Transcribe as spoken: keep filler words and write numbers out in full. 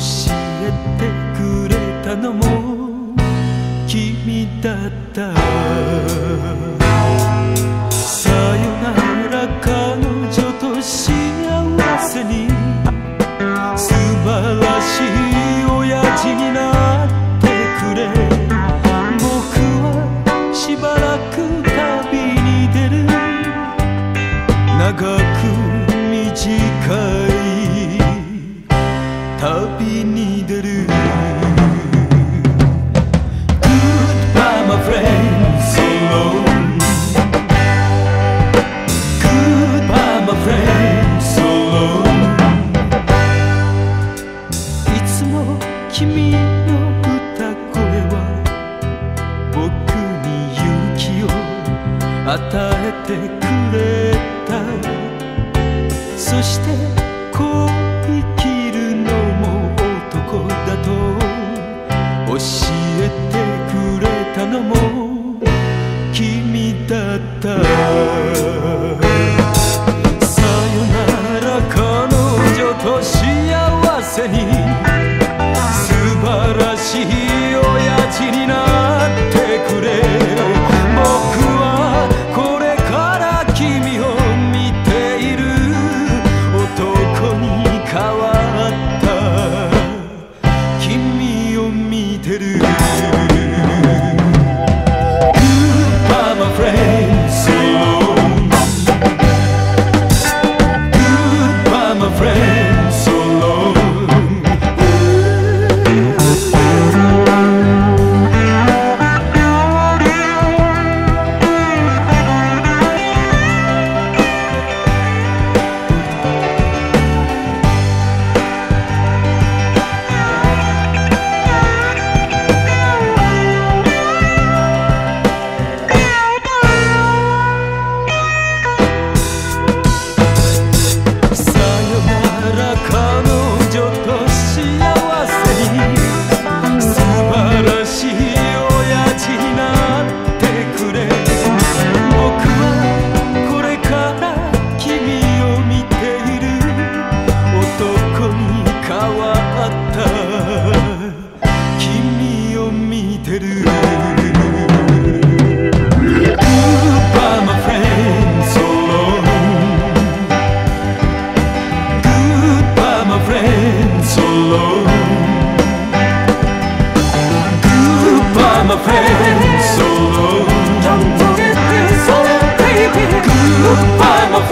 えてくれたのも君だった。さよなら彼女と幸せに、素晴らしい親父になってくれ。僕はしばらく旅に出る。長く短い旅に出る。 Goodbye my friend so long. Goodbye my friend so long. いつも君の歌声は僕に勇気を与えてくれた。そしてこう生きるのも男だと教えてくれたのも君だった。さよなら彼女と幸せに、素晴らしい親父になってくれ。僕はこれから君を見ている。男に変わった君を見てる。 Goodbye my friend so long. Goodbye my friend so long. 「Goodbye my